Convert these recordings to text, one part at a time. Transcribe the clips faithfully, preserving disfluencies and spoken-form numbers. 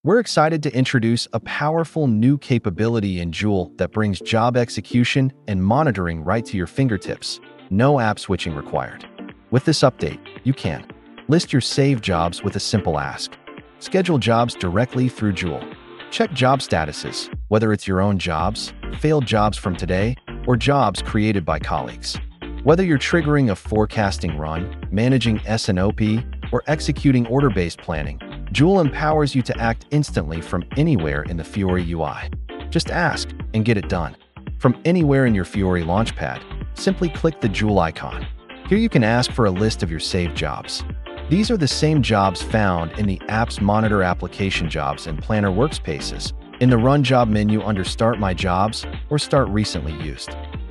We're excited to introduce a powerful new capability in Joule that brings job execution and monitoring right to your fingertips. No app switching required. With this update, you can list your saved jobs with a simple ask. Schedule jobs directly through Joule. Check job statuses, whether it's your own jobs, failed jobs from today, or jobs created by colleagues. Whether you're triggering a forecasting run, managing S N O P, or executing order-based planning, Joule empowers you to act instantly from anywhere in the Fiori U I. Just ask and get it done. From anywhere in your Fiori Launchpad, simply click the Joule icon. Here you can ask for a list of your saved jobs. These are the same jobs found in the app's Monitor Application Jobs and Planner workspaces, in the Run Job menu under Start My Jobs or Start Recently Used.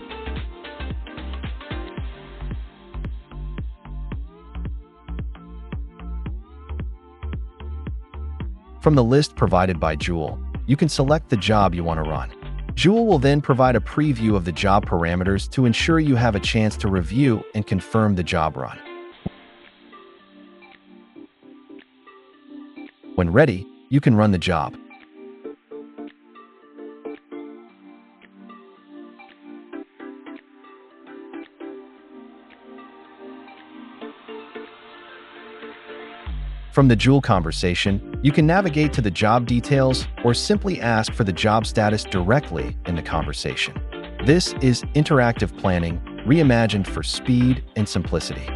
From the list provided by Joule, you can select the job you want to run. Joule will then provide a preview of the job parameters to ensure you have a chance to review and confirm the job run. When ready, you can run the job. From the Joule conversation, you can navigate to the job details or simply ask for the job status directly in the conversation. This is interactive planning reimagined for speed and simplicity.